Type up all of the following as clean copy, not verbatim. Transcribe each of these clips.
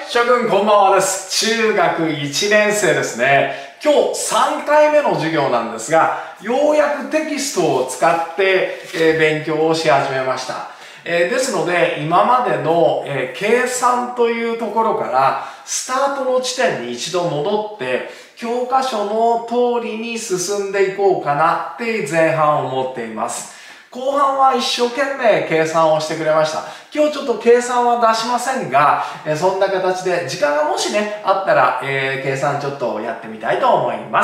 諸君こんばんはです。中学1年生ですね。今日3回目の授業なんですが、ようやくテキストを使って、勉強をし始めました。ですので、今までの、計算というところからスタートの地点に一度戻って、教科書の通りに進んでいこうかなって前半思っています。後半は一生懸命計算をしてくれました。今日ちょっと計算は出しませんが、そんな形で時間がもしね、あったら、計算ちょっとやってみたいと思います。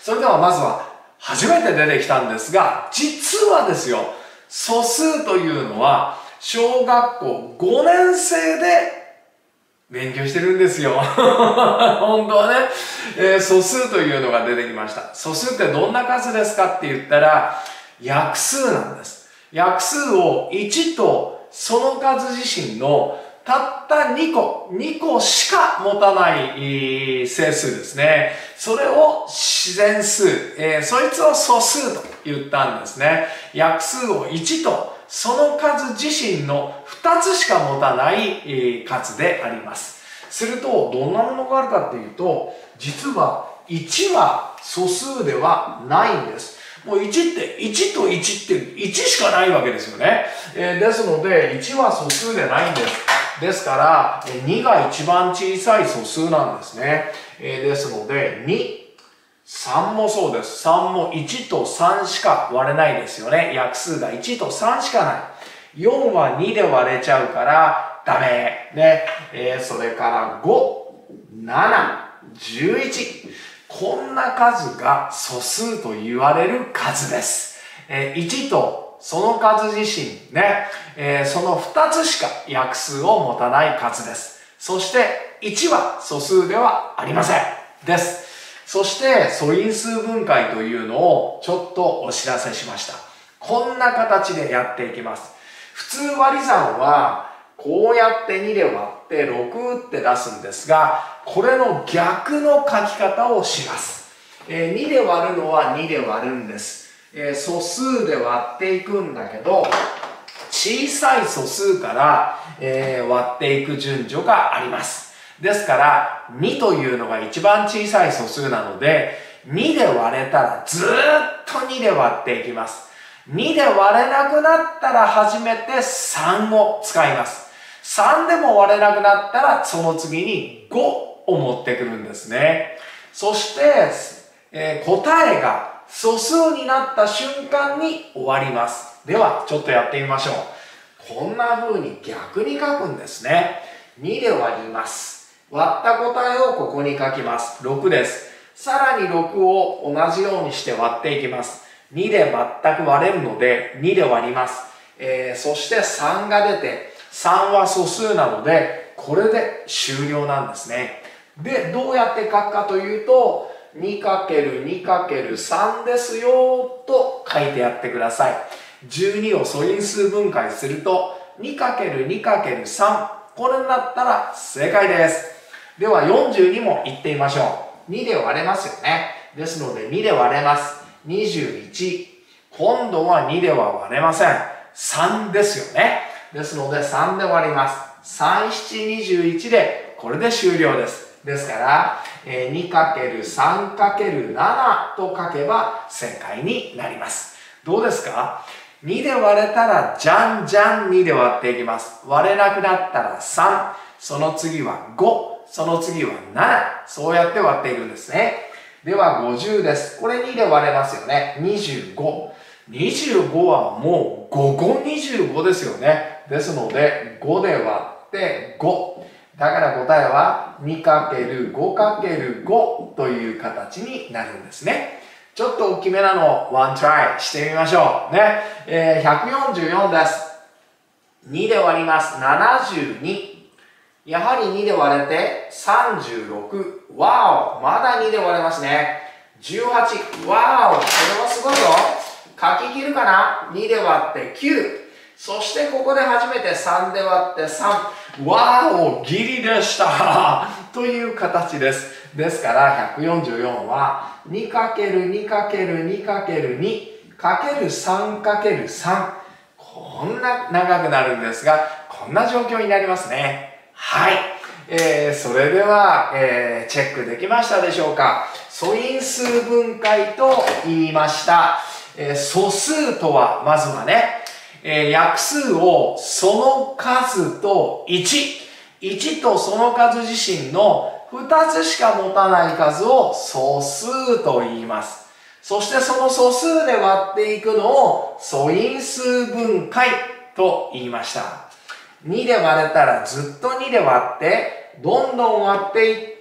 それではまずは、初めて出てきたんですが、実はですよ、素数というのは、小学校5年生で勉強してるんですよ。本当はね、素数というのが出てきました。素数ってどんな数ですかって言ったら、約数なんです。約数を1とその数自身のたった2個しか持たない整数ですね。それを自然数、そいつを素数と言ったんですね。約数を1とその数自身の2つしか持たない数であります。すると、どんなものがあるかっていうと、実は1は素数ではないんです。もう1と1って1しかないわけですよね。ですので、1は素数でないんです。ですから、2が一番小さい素数なんですね。ですので、2、3もそうです。3も1と3しか割れないですよね。約数が1と3しかない。4は2で割れちゃうからダメ。ね。それから5、7、11。こんな数が素数と言われる数です。1とその数自身ね、その2つしか約数を持たない数です。そして1は素数ではありません。です。そして素因数分解というのをちょっとお知らせしました。こんな形でやっていきます。普通割り算はこうやって2で割って6って出すんですが、これの逆の書き方をします。2で割るのは2で割るんです。素数で割っていくんだけど、小さい素数から、割っていく順序があります。ですから、2というのが一番小さい素数なので、2で割れたらずーっと2で割っていきます。2で割れなくなったら初めて3を使います。3でも割れなくなったらその次に5を持ってくるんですね。そして、答えが素数になった瞬間に終わります。では、ちょっとやってみましょう。こんな風に逆に書くんですね。2で割ります。割った答えをここに書きます。6です。さらに6を同じようにして割っていきます。2で全く割れるので2で割ります。そして3が出て、3は素数なので、これで終了なんですね。で、どうやって書くかというと、2×2×3 ですよと書いてやってください。12を素因数分解すると 2×2×3 これになったら正解です。では42も言ってみましょう。2で割れますよね。ですので2で割れます。21。今度は2では割れません。3ですよね。ですので3で割ります。3、7、21でこれで終了です。ですから、2×3×7 と書けば正解になります。どうですか？ 2 で割れたらじゃんじゃん2で割っていきます。割れなくなったら3、その次は5、その次は7、そうやって割っていくんですね。では50です。これ2で割れますよね。25。25はもう5個25ですよね。ですので5で割って5。だから答えは 2×5×5 という形になるんですね。ちょっと大きめなのをワントライしてみましょう。ね。144です。2で割ります。72。やはり2で割れて36。わお、まだ2で割れますね。18。わお、これはすごいよ。書き切るかな？ 2 で割って9。そしてここで初めて3で割って3。わお、ギリでしたという形です。ですから144は 2×2×2×2×3×3 こんな長くなるんですが、こんな状況になりますね。はい。 それでは、チェックできましたでしょうか。素因数分解と言いました。素数とは、まずはね、約数をその数と1とその数自身の2つしか持たない数を素数と言います。そしてその素数で割っていくのを素因数分解と言いました。2で割れたらずっと2で割って、どんどん割っていって、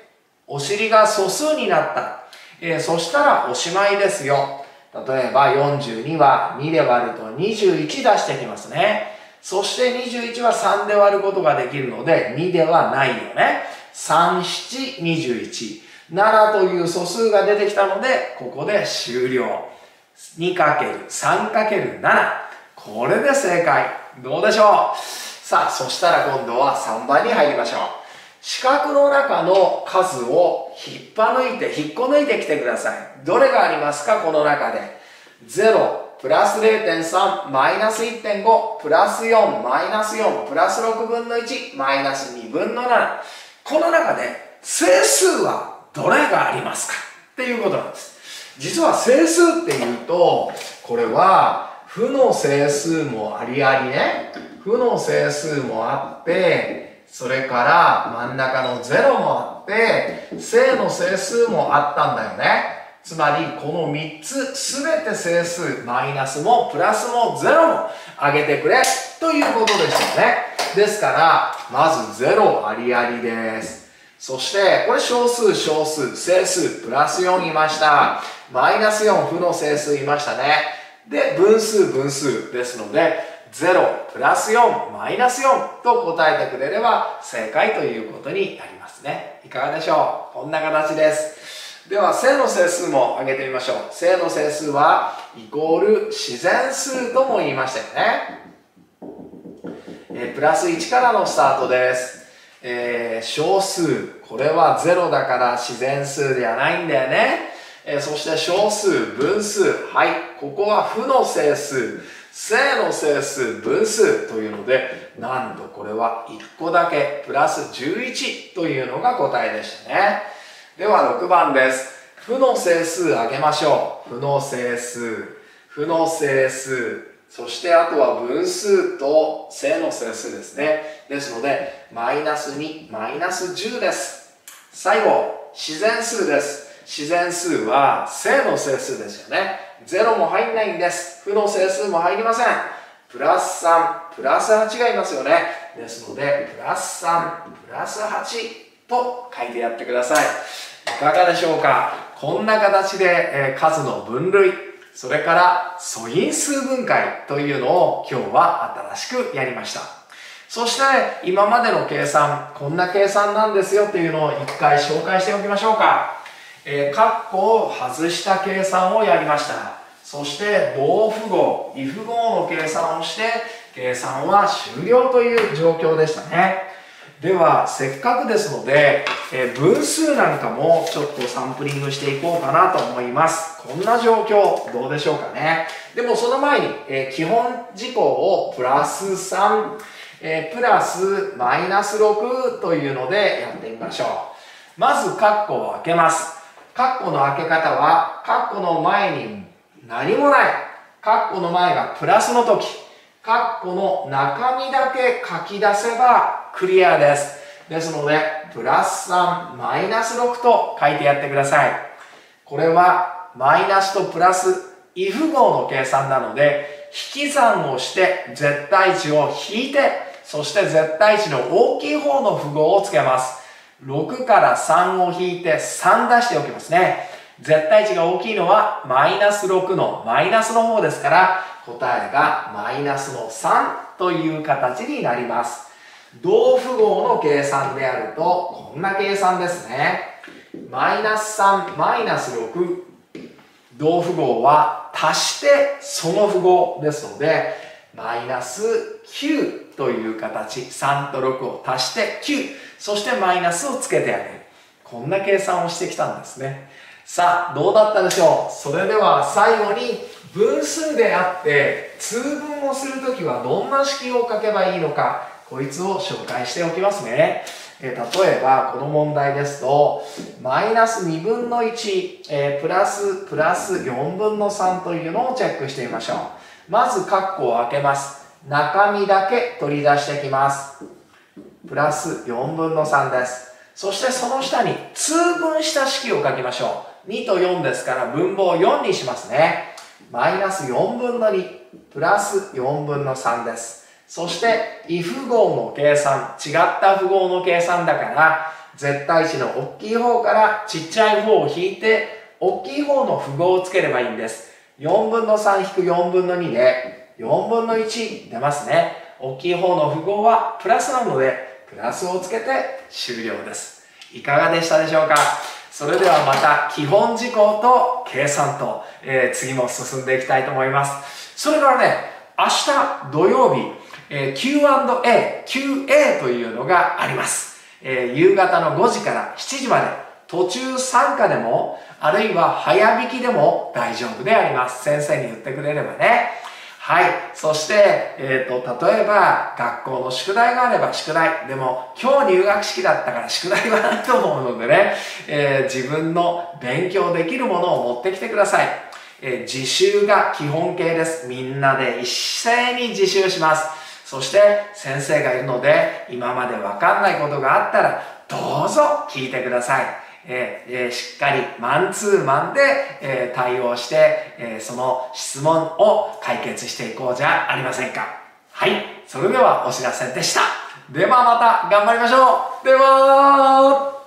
お尻が素数になった。そしたらおしまいですよ。例えば42は2で割ると21出してきますね。そして21は3で割ることができるので2ではないよね。3、7、21。7という素数が出てきたので、ここで終了。2×3×7。これで正解。どうでしょう。さあ、そしたら今度は3番に入りましょう。四角の中の数を引っこ抜いてきてください。どれがありますか、この中で。0、プラス 0.3、マイナス 1.5、プラス4、マイナス4、プラス6分の1、マイナス2分の7。この中で整数はどれがありますかっていうことなんです。実は整数っていうと、これは負の整数もありありね。負の整数もあって、それから真ん中の0もあって、正の整数もあったんだよね。つまりこの3つすべて整数、マイナスもプラスも0も上げてくれということでしたね。ですから、まず0ありありです。そして、これ小数、整数、プラス4いました。マイナス4、負の整数いましたね。で、分数ですので、0、プラス4、マイナス4と答えてくれれば正解ということになりますね。いかがでしょう。こんな形です。では、正の整数も挙げてみましょう。正の整数は、イコール自然数とも言いましたよね。プラス1からのスタートです。小数、これは0だから自然数ではないんだよね。そして小数、分数、はい、ここは負の整数。正の整数分数というので、なんとこれは1個だけプラス11というのが答えでしたね。では6番です。負の整数挙げましょう。負の整数、そしてあとは分数と正の整数ですね。ですので、マイナス2、マイナス10です。最後、自然数です。自然数は正の整数ですよね。0も入んないんです。負の整数も入りません。プラス3、プラス8がいますよね。ですので、プラス3、プラス8と書いてやってください。いかがでしょうか。こんな形で、数の分類、それから素因数分解というのを今日は新しくやりました。そして、今までの計算、こんな計算なんですよというのを一回紹介しておきましょうか。括弧を外した計算をやりました。そして同符号、異符号の計算をして、計算は終了という状況でしたね。では、せっかくですので、分数なんかもちょっとサンプリングしていこうかなと思います。こんな状況、どうでしょうかね。でもその前に、基本事項をプラス3、プラスマイナス6というのでやってみましょう。まず、括弧を開けます。括弧の開け方は、括弧の前に何もない。括弧の前がプラスの時、括弧の中身だけ書き出せばクリアです。ですので、プラス3、マイナス6と書いてやってください。これは、マイナスとプラス、異符号の計算なので、引き算をして絶対値を引いて、そして絶対値の大きい方の符号をつけます。6から3を引いて3出しておきますね。絶対値が大きいのはマイナス6のマイナスの方ですから、答えがマイナスの3という形になります。同符号の計算であると、こんな計算ですね。マイナス3、マイナス6。同符号は足してその符号ですので、マイナス9という形、3と6を足して9、そしてマイナスをつけてあげる。こんな計算をしてきたんですね。さあ、どうだったでしょう。それでは最後に分数であって通分をするときはどんな式を書けばいいのか、こいつを紹介しておきますね。 例えばこの問題ですとマイナス2分の1、プラス4分の3というのをチェックしてみましょう。まず括弧を開けます。中身だけ取り出してきます。プラス4分の3です。そしてその下に通分した式を書きましょう。2と4ですから分母を4にしますね。マイナス4分の2プラス4分の3です。そして異符号の計算、違った符号の計算だから絶対値の大きい方からちっちゃい方を引いて大きい方の符号をつければいいんです。4分の3引く4分の2で4分の1出ますね。大きい方の符号はプラスなのでプラスをつけて終了です。いかがでしたでしょうか。それではまた基本事項と計算と、次も進んでいきたいと思います。それからね、明日土曜日、Q&A というのがあります。夕方の5時から7時まで途中参加でもあるいは早引きでも大丈夫であります。先生に言ってくれればね。はい。そして、例えば、学校の宿題があれば宿題。でも、今日入学式だったから宿題はないと思うのでね、自分の勉強できるものを持ってきてください。自習が基本形です。みんなで一斉に自習します。そして、先生がいるので、今までわかんないことがあったら、どうぞ聞いてください。しっかりマンツーマンで、対応して、その質問を解決していこうじゃありませんか。はい。それではお知らせでした。ではまた頑張りましょう。では